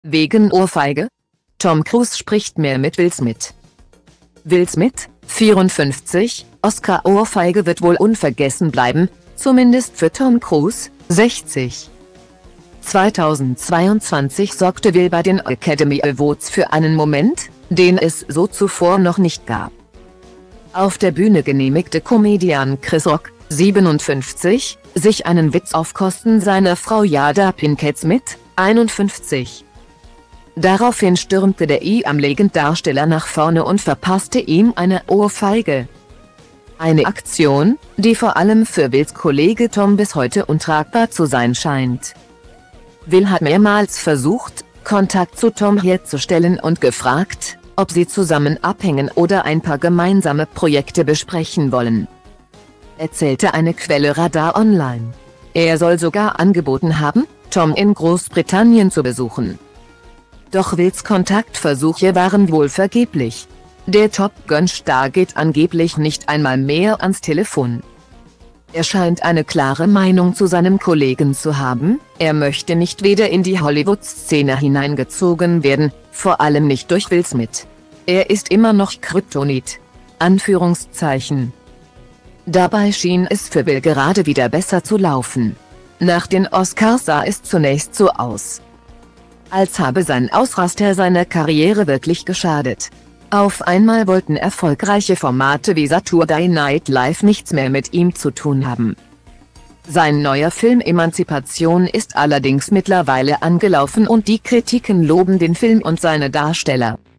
Wegen Ohrfeige? Tom Cruise spricht mehr mit Will Smith. Will Smith, 54, Oscar-Ohrfeige wird wohl unvergessen bleiben, zumindest für Tom Cruise, 60. 2022 sorgte Will bei den Academy Awards für einen Moment, den es so zuvor noch nicht gab. Auf der Bühne genehmigte Comedian Chris Rock, 57, sich einen Witz auf Kosten seiner Frau Jada Pinkett Smith, 51. Daraufhin stürmte der Legenddarsteller nach vorne und verpasste ihm eine Ohrfeige. Eine Aktion, die vor allem für Wills Kollege Tom bis heute untragbar zu sein scheint. Will hat mehrmals versucht, Kontakt zu Tom herzustellen und gefragt, ob sie zusammen abhängen oder ein paar gemeinsame Projekte besprechen wollen. Erzählte eine Quelle Radar Online. Er soll sogar angeboten haben, Tom in Großbritannien zu besuchen. Doch Wills Kontaktversuche waren wohl vergeblich. Der Top Gun-Star geht angeblich nicht einmal mehr ans Telefon. Er scheint eine klare Meinung zu seinem Kollegen zu haben, er möchte nicht wieder in die Hollywood-Szene hineingezogen werden, vor allem nicht durch Will Smith. Er ist immer noch Kryptonit. Anführungszeichen. Dabei schien es für Will gerade wieder besser zu laufen. Nach den Oscars sah es zunächst so aus, als habe sein Ausraster seiner Karriere wirklich geschadet. Auf einmal wollten erfolgreiche Formate wie Saturday Night Live nichts mehr mit ihm zu tun haben. Sein neuer Film Emanzipation ist allerdings mittlerweile angelaufen und die Kritiken loben den Film und seine Darsteller.